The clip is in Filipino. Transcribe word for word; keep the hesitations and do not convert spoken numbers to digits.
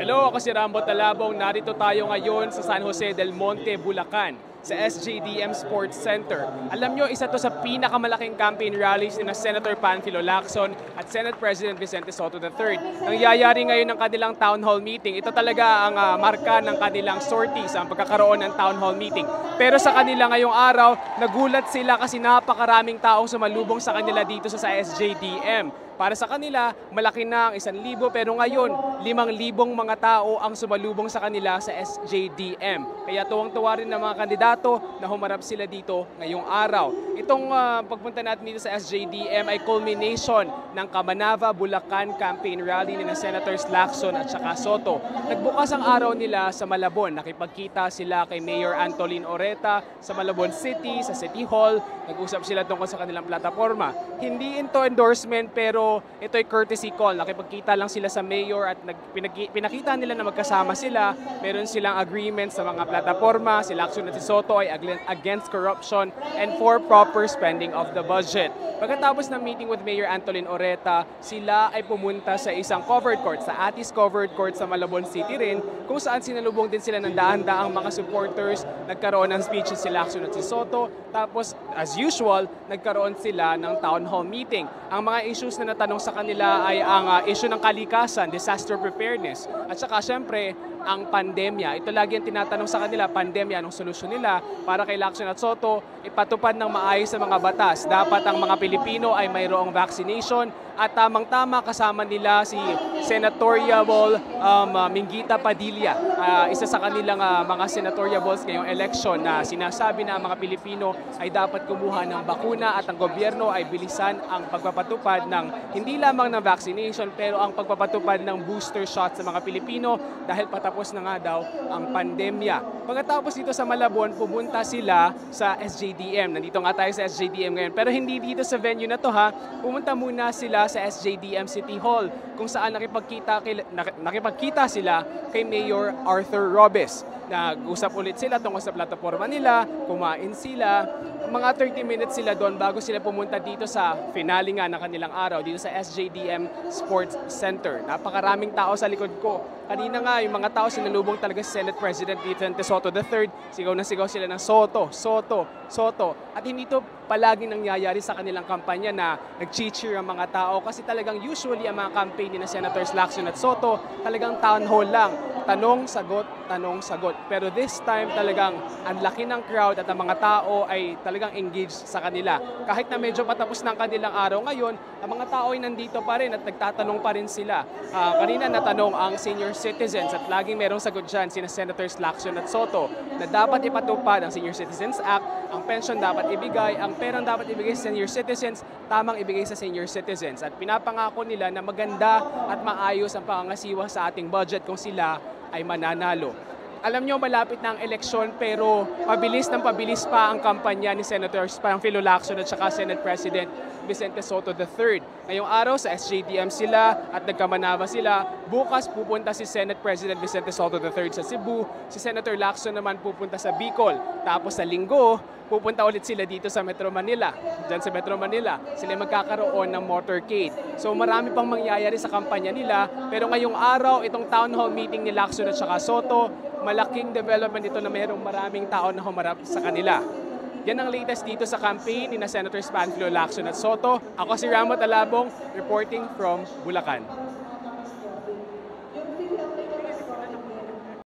Hello, ako si Rambo Talabong. Narito tayo ngayon sa San Jose del Monte, Bulacan, sa S J D M Sports Center. Alam nyo, isa to sa pinakamalaking campaign rallies ni na Senator Panfilo Lacson at Senate President Vicente Sotto the third. Nangyayari ngayon ng kanilang town hall meeting. Ito talaga ang uh, marka ng kanilang sorties, ang pagkakaroon ng town hall meeting. Pero sa kanila ngayong araw, nagulat sila kasi napakaraming taong sumalubong sa kanila dito sa, sa S J D M. Para sa kanila, malaki na ang isang libo, pero ngayon, limang libong mga tao ang sumalubong sa kanila sa S J D M. Kaya tuwang-tuwa rin ng mga kandidato na humarap sila dito ngayong araw. Itong uh, pagpunta natin dito sa S J D M ay culmination ng Kamanava, Bulacan campaign rally ni na Senators Lacson at saka Sotto. Nagbukas ang araw nila sa Malabon. Nakipagkita sila kay Mayor Antolin Oreta sa Malabon City, sa City Hall. Nag-usap sila tungkol sa kanilang plataforma. Hindi ito endorsement, pero ito ay courtesy call. Nakipagkita lang sila sa mayor at nag, pinag, pinakita nila na magkasama sila. Meron silang agreement sa mga plataforma. Si Lacson at si Sotto ay against corruption and for proper spending of the budget. Pagkatapos ng meeting with Mayor Antolin Oreta, sila ay pumunta sa isang covered court, sa Atis covered court sa Malabon City rin, kung saan sinalubong din sila ng daan-daang mga supporters. Nagkaroon ng speeches si Lacson at si Sotto. Tapos, as usual, nagkaroon sila ng town hall meeting. Ang mga issues na natanong sa kanila ay ang uh, issue ng kalikasan, disaster preparedness, at saka syempre, ang pandemya. Ito lagi ang tinatanong sa kanila, pandemya, anong solusyon nila para kay Lacson at Sotto, ipatupad ng maayos sa mga batas. Dapat ang mga Pilipino ay mayroong vaccination at tamang-tama kasama nila si Senatoriable um, uh, Mingita Padilla, uh, isa sa kanilang uh, mga senatoriables ngayong election na sinasabi na ang mga Pilipino ay dapat kumuha ng bakuna at ang gobyerno ay bilisan ang pagpapatupad ng hindi lamang ng vaccination pero ang pagpapatupad ng booster shot sa mga Pilipino dahil patapos na nga daw ang pandemya. Pagkatapos dito sa Malabon, pumunta sila sa S J D M. Nandito nga tayo sa S J D M ngayon. Pero hindi dito sa venue na to ha. Pumunta muna sila sa S J D M City Hall kung saan nakipagkita, nakipagkita sila kay Mayor Arthur Robes. Nag-usap ulit sila tungkol sa plataforma nila, kumain sila. Mga thirty minutes sila doon bago sila pumunta dito sa finale nga ng kanilang araw, dito sa S J D M Sports Center. Napakaraming tao sa likod ko. Kanina nga, yung mga tao sinalubong talaga si Senate President Vicente Sotto the third. Sigaw na sigaw sila ng Sotto, Sotto, Sotto. At hindi ito palaging nangyayari sa kanilang kampanya na nag-cheer ang mga tao kasi talagang usually ang mga campaign ni na Senators Lacson at Sotto talagang town hall lang. Tanong, sagot, tanong, sagot. Pero this time talagang ang laki ng crowd at ang mga tao ay talagang engaged sa kanila. Kahit na medyo patapos ng kanilang araw ngayon, ang mga tao ay nandito pa rin at nagtatanong pa rin sila. Uh, kanina natanong ang senior citizens at laging merong sagot dyan sina Senators Lacson at Sotto na dapat ipatupad ang Senior Citizens Act, ang pension dapat ibigay, ang perang dapat ibigay sa senior citizens, tamang ibigay sa senior citizens. At pinapangako nila na maganda at maayos ang pangangasiwa sa ating budget kung sila ay mananalo. Alam nyo, malapit na ang eleksyon pero pabilis ng pabilis pa ang kampanya ni Senators Panfilo Lacson at saka Senate President Vicente Sotto the third. Ngayong araw sa S J D M sila at nagkamanava sila. Bukas pupunta si Senate President Vicente Sotto the third sa Cebu. Si Senator Lacson naman pupunta sa Bicol. Tapos sa linggo, pupunta ulit sila dito sa Metro Manila. Diyan sa Metro Manila, sila magkakaroon ng motorcade. So marami pang mangyayari sa kampanya nila. Pero ngayong araw, itong town hall meeting ni Lacson at saka Sotto, malaking development ito na mayroong maraming tao na humarap sa kanila. Yan ang latest dito sa campaign ni na Senators Panfilo Lacson at Sotto. Ako si Rambo Talabong, reporting from Bulacan.